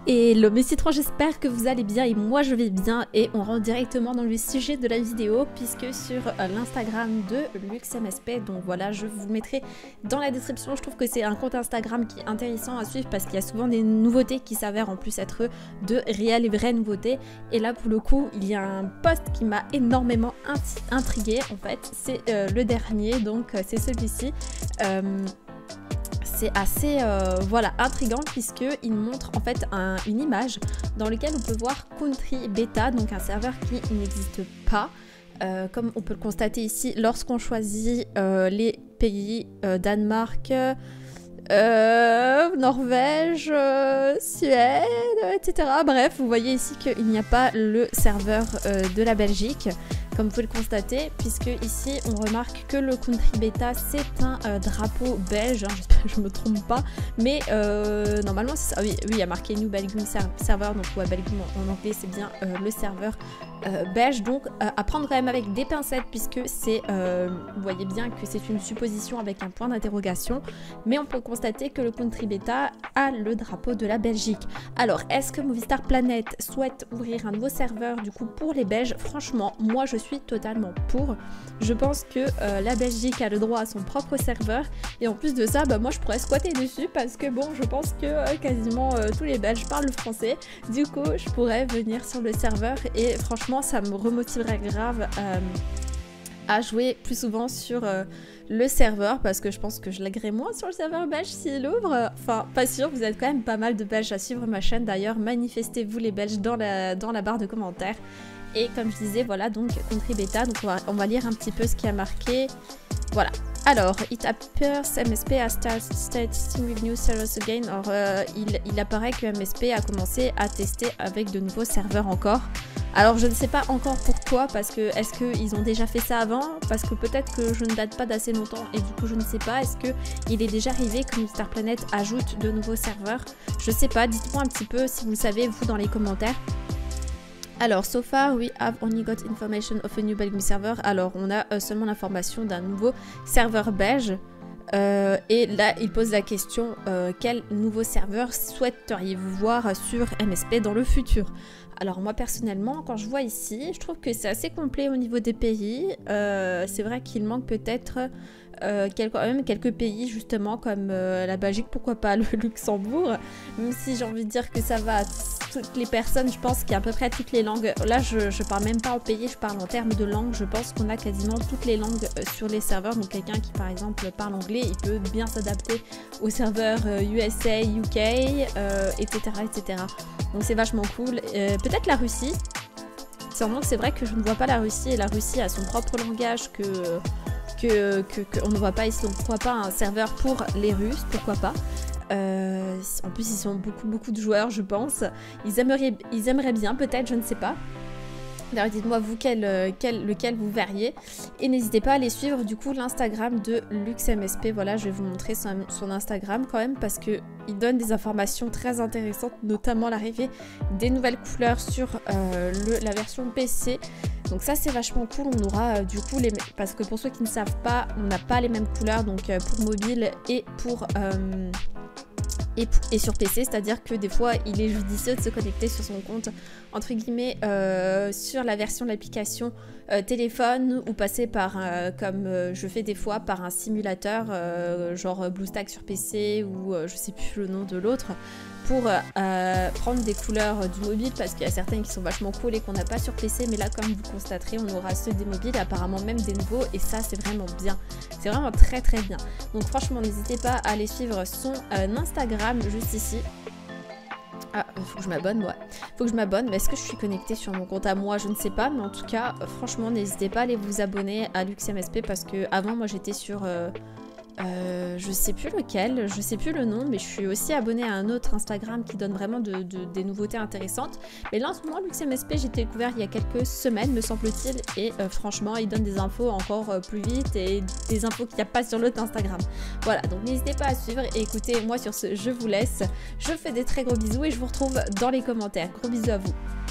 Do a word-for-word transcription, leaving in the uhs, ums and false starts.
Hello mes citrons, j'espère que vous allez bien et moi je vais bien et on rentre directement dans le sujet de la vidéo puisque sur euh, l'Instagram de LuxMSP, donc voilà, je vous le mettrai dans la description. Je trouve que c'est un compte Instagram qui est intéressant à suivre parce qu'il y a souvent des nouveautés qui s'avèrent en plus être de réelles et vraies nouveautés, et là pour le coup il y a un post qui m'a énormément intriguée en fait, c'est euh, le dernier, donc euh, c'est celui-ci. euh, C'est assez euh, voilà, intriguant puisqu'il montre en fait un, une image dans laquelle on peut voir Country Beta, donc un serveur qui n'existe pas. Euh, comme on peut le constater ici, lorsqu'on choisit euh, les pays, euh, Danemark, euh, Norvège, euh, Suède, et cetera. Bref, vous voyez ici qu'il n'y a pas le serveur euh, de la Belgique, comme vous pouvez le constater, puisque ici on remarque que le Country Beta c'est un euh, drapeau belge, hein, j'espère que je ne me trompe pas, mais euh, normalement c'est ça, oui, oui, il y a marqué New Belgium Server, donc ouais, Belgium en anglais c'est bien euh, le serveur euh, belge, donc euh, à prendre quand même avec des pincettes, puisque c'est, euh, vous voyez bien que c'est une supposition avec un point d'interrogation, mais on peut constater que le Country Beta a le drapeau de la Belgique. Alors, est-ce que Movistar Planet souhaite ouvrir un nouveau serveur du coup pour les Belges? Franchement, moi je suis totalement pour. Je pense que euh, la Belgique a le droit à son propre serveur, et en plus de ça, bah, moi je pourrais squatter dessus parce que bon, je pense que euh, quasiment euh, tous les Belges parlent le français. Du coup, je pourrais venir sur le serveur et franchement, ça me remotiverait grave euh, à jouer plus souvent sur euh, le serveur, parce que je pense que je laguerai moins sur le serveur belge s'il ouvre. Enfin, pas sûr, vous êtes quand même pas mal de Belges à suivre ma chaîne d'ailleurs. Manifestez-vous les Belges dans la, dans la barre de commentaires. Et comme je disais, voilà, donc Country Beta, donc on va, on va lire un petit peu ce qui a marqué. Voilà. Alors, it appears M S P has started testing with new servers again. Alors, euh, il, il apparaît que M S P a commencé à tester avec de nouveaux serveurs encore. Alors, je ne sais pas encore pourquoi, parce que est-ce qu'ils ont déjà fait ça avant? Parce que peut-être que je ne date pas d'assez longtemps et du coup, je ne sais pas. Est-ce qu'il est déjà arrivé que Movistar Planet ajoute de nouveaux serveurs? Je sais pas, dites-moi un petit peu si vous le savez, vous, dans les commentaires. Alors, so far, we have only got information of a new Belgium server. Alors, on a euh, seulement l'information d'un nouveau serveur belge. Euh, et là, il pose la question, euh, quel nouveau serveur souhaiteriez-vous voir sur M S P dans le futur? Alors moi personnellement, quand je vois ici, je trouve que c'est assez complet au niveau des pays. Euh, c'est vrai qu'il manque peut-être euh, quelques, même quelques pays justement comme euh, la Belgique, pourquoi pas le Luxembourg. Même si j'ai envie de dire que ça va à toutes les personnes, je pense qu'il y a à peu près toutes les langues. Là je, je parle même pas en pays, je parle en termes de langue. Je pense qu'on a quasiment toutes les langues euh, sur les serveurs. Donc quelqu'un qui par exemple parle anglais, il peut bien s'adapter aux serveurs euh, U S A, U K, euh, et cetera et cetera. Donc c'est vachement cool. Euh, Peut-être la Russie. Seulement c'est vrai que je ne vois pas la Russie, et la Russie a son propre langage que que, que, que on ne voit pas ici. Donc pourquoi pas un serveur pour les Russes, pourquoi pas. Euh, en plus ils sont beaucoup beaucoup de joueurs, je pense. Ils aimeraient, ils aimeraient bien peut-être, je ne sais pas. D'ailleurs, dites-moi vous quel, quel, lequel vous verriez. Et n'hésitez pas à aller suivre du coup l'Instagram de LuxMSP. Voilà, je vais vous montrer son, son Instagram quand même, parce qu'il donne des informations très intéressantes, notamment l'arrivée des nouvelles couleurs sur euh, le, la version P C. Donc ça c'est vachement cool, on aura euh, du coup les... Parce que pour ceux qui ne savent pas, on n'a pas les mêmes couleurs, donc euh, pour mobile et pour... Euh, Et, et sur P C, c'est-à-dire que des fois il est judicieux de se connecter sur son compte entre guillemets euh, sur la version de l'application euh, téléphone, ou passer par euh, comme euh, je fais des fois par un simulateur euh, genre BlueStack sur P C, ou euh, je sais plus le nom de l'autre, pour euh, prendre des couleurs du mobile, parce qu'il y a certaines qui sont vachement cool et qu'on n'a pas sur P C, mais là comme vous constaterez on aura ceux des mobiles, apparemment même des nouveaux, et ça c'est vraiment bien, c'est vraiment très très bien. Donc franchement n'hésitez pas à aller suivre son euh, Instagram juste ici. Ah, faut que je m'abonne, ouais. Faut que je m'abonne, mais est-ce que je suis connectée sur mon compte à moi? Je ne sais pas, mais en tout cas, franchement, n'hésitez pas à aller vous abonner à LuxMSP, parce que avant moi j'étais sur... Euh, euh, je sais plus lequel, je sais plus le nom, mais je suis aussi abonnée à un autre Instagram qui donne vraiment de, de, des nouveautés intéressantes. Mais là en ce moment, LuxMSP, j'ai découvert il y a quelques semaines, me semble-t-il, et euh, franchement, il donne des infos encore euh, plus vite, et des infos qu'il n'y a pas sur l'autre Instagram. Voilà, donc n'hésitez pas à suivre, et écoutez, moi sur ce, je vous laisse. Je fais des très gros bisous et je vous retrouve dans les commentaires. Gros bisous à vous.